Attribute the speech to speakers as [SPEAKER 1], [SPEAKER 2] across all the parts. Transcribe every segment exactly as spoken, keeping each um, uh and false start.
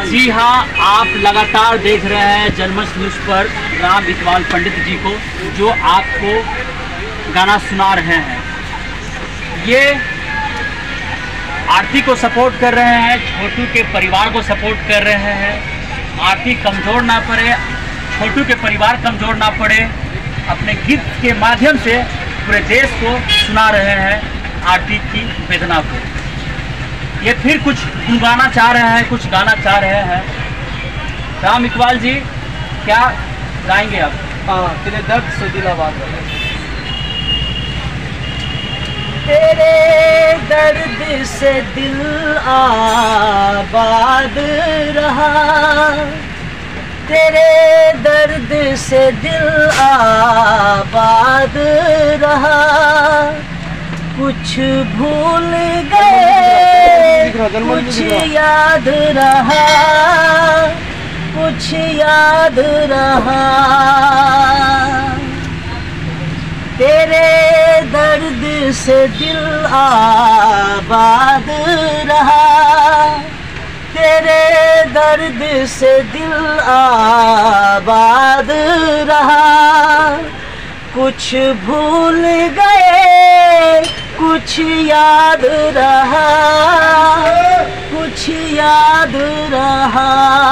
[SPEAKER 1] जी हाँ, आप लगातार देख रहे हैं जनमंच न्यूज़ पर राम इकबाल पंडित जी को, जो आपको गाना सुना रहे हैं। ये आरती को सपोर्ट कर रहे हैं, छोटू के परिवार को सपोर्ट कर रहे हैं। आरती कमज़ोर ना पड़े, छोटू के परिवार कमज़ोर ना पड़े, अपने गीत के माध्यम से पूरे देश को सुना रहे हैं आरती की वेदना को। ये फिर कुछ गुनगाना चाह रहे हैं, कुछ गाना चाह रहे हैं। राम इकबाल जी, क्या गाएंगे आप?
[SPEAKER 2] हाँ, तेरे दर्द से दिल आबाद रहा।
[SPEAKER 3] तेरे दर्द से दिल आबाद रहा, तेरे दर्द से दिल आबाद रहा, कुछ भूल गए कुछ याद रहा, कुछ याद रहा। तेरे दर्द से दिल आबाद रहा, तेरे दर्द से दिल आबाद रहा, कुछ भूल गए कुछ याद रहा, कुछ याद रहा।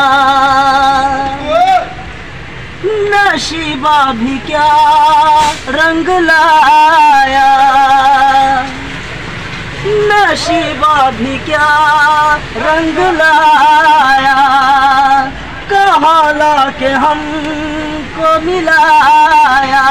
[SPEAKER 3] नशीबा भी क्या रंग लाया, नशीबा भी क्या रंग लाया, कहाँ लाके हमको मिलाया।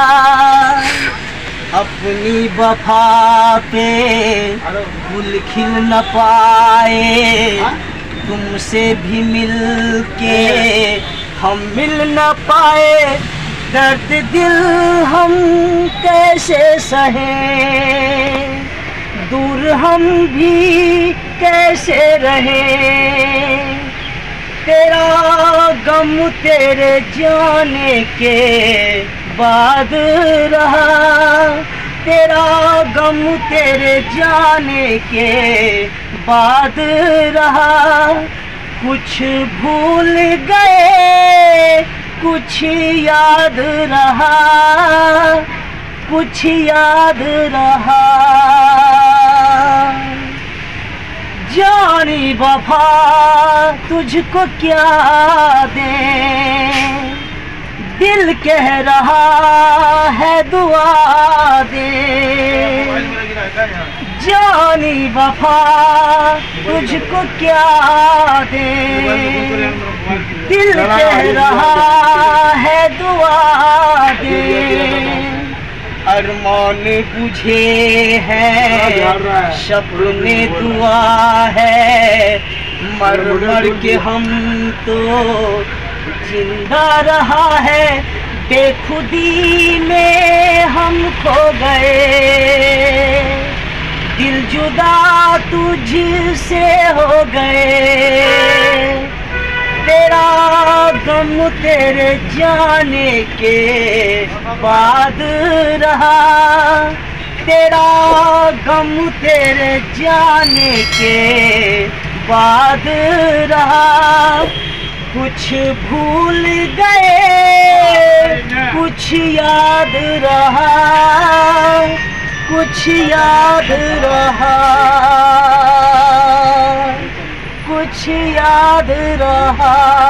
[SPEAKER 3] अपनी वफा पे गुल खिल न पाए, तुमसे भी मिल के हम मिल न पाए। दर्द दिल हम कैसे सहें, दूर हम भी कैसे रहें। तेरा गम तेरे जाने के बाद रहा, तेरा गम तेरे जाने के बाद रहा। कुछ भूल गए कुछ याद रहा, कुछ याद रहा। जानी वफा तुझको क्या दें, दिल कह रहा है दुआ दे। जानी वफा तुझको क्या दे, दिल कह रहा है दुआ दे। अरमान बुझे हैं सपने दुआ है, मर मर के हम तो जिंदा रहा है। बेखुदी में हम खो गए, दिल जुदा तुझसे हो गए। तेरा गम तेरे जाने के बाद रहा, तेरा गम तेरे जाने के बाद रहा। कुछ भूल गए कुछ याद रहा, कुछ याद रहा, कुछ याद रहा।